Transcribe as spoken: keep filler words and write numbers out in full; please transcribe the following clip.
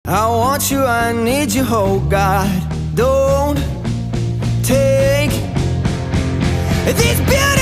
I want you, I need you, oh God. Don't take these beautiful